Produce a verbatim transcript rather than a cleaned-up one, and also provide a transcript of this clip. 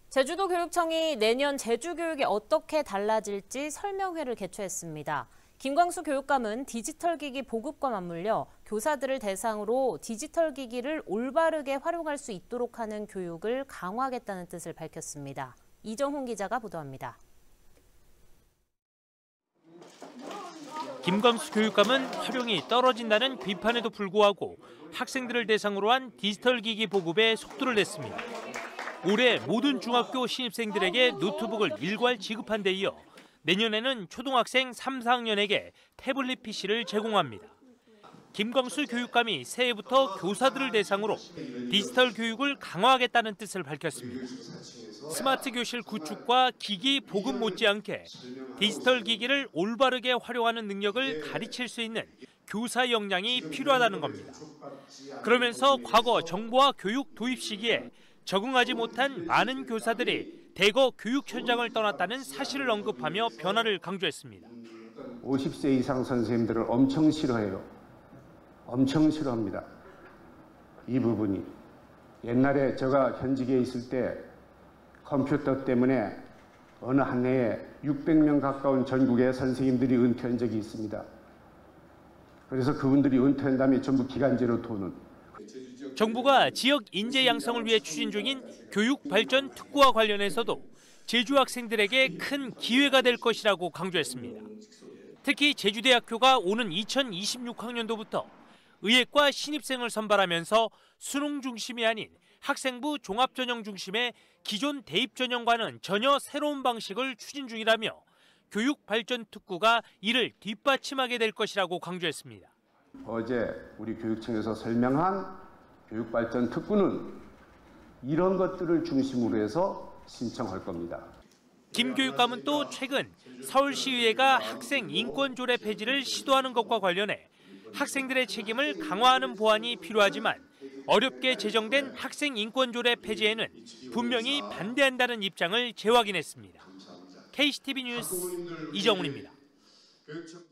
제주도 교육청이 내년 제주 교육이 어떻게 달라질지 설명회를 개최했습니다. 김광수 교육감은 디지털 기기 보급과 맞물려 교사들을 대상으로 디지털 기기를 올바르게 활용할 수 있도록 하는 교육을 강화하겠다는 뜻을 밝혔습니다. 이정훈 기자가 보도합니다. 김광수 교육감은 활용이 떨어진다는 비판에도 불구하고 학생들을 대상으로 한 디지털 기기 보급에 속도를 냈습니다. 올해 모든 중학교 신입생들에게 노트북을 일괄 지급한 데 이어 내년에는 초등학생 삼, 사 학년에게 태블릿 피시를 제공합니다. 김광수 교육감이 새해부터 교사들을 대상으로 디지털 교육을 강화하겠다는 뜻을 밝혔습니다. 스마트 교실 구축과 기기 보급 못지않게 디지털 기기를 올바르게 활용하는 능력을 가르칠 수 있는 교사 역량이 필요하다는 겁니다. 그러면서 과거 정보화 교육 도입 시기에 적응하지 못한 많은 교사들이 대거 교육 현장을 떠났다는 사실을 언급하며 변화를 강조했습니다. 오십 세 이상 선생님들을 엄청 싫어해요. 엄청 싫어합니다. 이 부분이. 옛날에 제가 현직에 있을 때 컴퓨터 때문에 어느 한 해에 육백 명 가까운 전국의 선생님들이 은퇴한 적이 있습니다. 그래서 그분들이 은퇴한 다음에 전부 기간제로 도는. 정부가 지역 인재 양성을 위해 추진 중인 교육 발전 특구와 관련해서도 제주 학생들에게 큰 기회가 될 것이라고 강조했습니다. 특히 제주대학교가 오는 이천이십육 학년도부터 의예과 신입생을 선발하면서 수능 중심이 아닌 학생부 종합전형 중심의 기존 대입전형과는 전혀 새로운 방식을 추진 중이라며 교육 발전 특구가 이를 뒷받침하게 될 것이라고 강조했습니다. 어제 우리 교육청에서 설명한 교육 발전 특구는 이런 것들을 중심으로 해서 신청할 겁니다. 김 교육감은 또 최근 서울시의회가 학생 인권 조례 폐지를 시도하는 것과 관련해 학생들의 책임을 강화하는 보완이 필요하지만 어렵게 제정된 학생 인권 조례 폐지에는 분명히 반대한다는 입장을 재확인했습니다. 케이씨티비 뉴스 이정훈입니다.